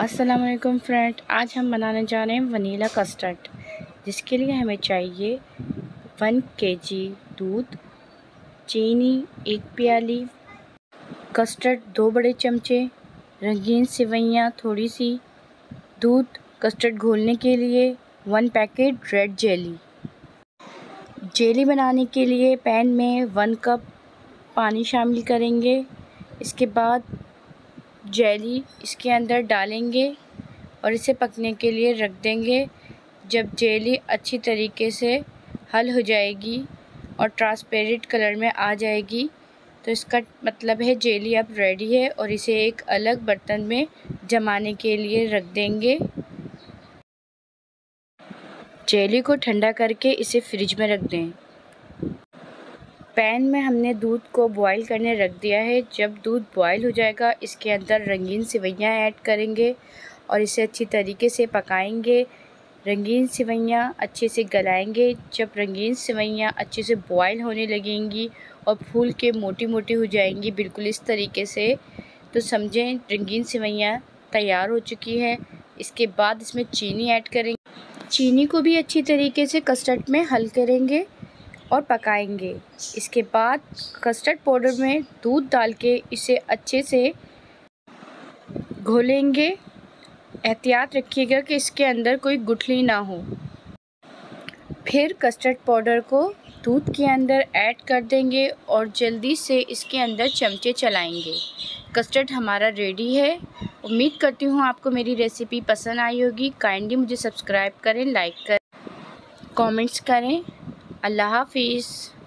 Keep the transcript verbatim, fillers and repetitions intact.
अस्सलाम वालेकुम फ्रेंड, आज हम बनाने जा रहे हैं वनीला कस्टर्ड। जिसके लिए हमें चाहिए वन केजी दूध, चीनी एक प्याली, कस्टर्ड दो बड़े चमचे, रंगीन सेवइयाँ थोड़ी सी, दूध, कस्टर्ड घोलने के लिए one packet red jelly. Jelly बनाने के लिए पैन में वन कप पानी शामिल करेंगे। इसके बाद जेली इसके अंदर डालेंगे और इसे पकने के लिए रख देंगे। जब जेली अच्छी तरीके से हल हो जाएगी और ट्रांसपेरेंट कलर में आ जाएगी तो इसका मतलब है जेली अब रेडी है और इसे एक अलग बर्तन में जमाने के लिए रख देंगे। जेली को ठंडा करके इसे फ्रिज में रख दें। पैन में हमने दूध को बॉईल करने रख दिया है। जब दूध बॉईल हो जाएगा इसके अंदर रंगीन सेवइयाँ ऐड करेंगे और इसे अच्छी तरीके से पकाएंगे। रंगीन सेवइयाँ अच्छे से गलाएंगे। जब रंगीन सेवइयाँ अच्छे से बॉईल होने लगेंगी और फूल के मोटी मोटी हो जाएंगी बिल्कुल इस तरीके से, तो समझें रंगीन सेवइयाँ तैयार हो चुकी है। इसके बाद इसमें चीनी ऐड करेंगे। चीनी को भी अच्छी तरीके से कस्टर्ड में हल करेंगे और पकाएंगे। इसके बाद कस्टर्ड पाउडर में दूध डाल के इसे अच्छे से घोलेंगे। एहतियात रखिएगा कि इसके अंदर कोई गुठली ना हो। फिर कस्टर्ड पाउडर को दूध के अंदर ऐड कर देंगे और जल्दी से इसके अंदर चमचे चलाएंगे। कस्टर्ड हमारा रेडी है। उम्मीद करती हूँ आपको मेरी रेसिपी पसंद आई होगी। काइंडली मुझे सब्सक्राइब करें, लाइक करें, कमेंट्स करें। अल्लाह हाफिज़।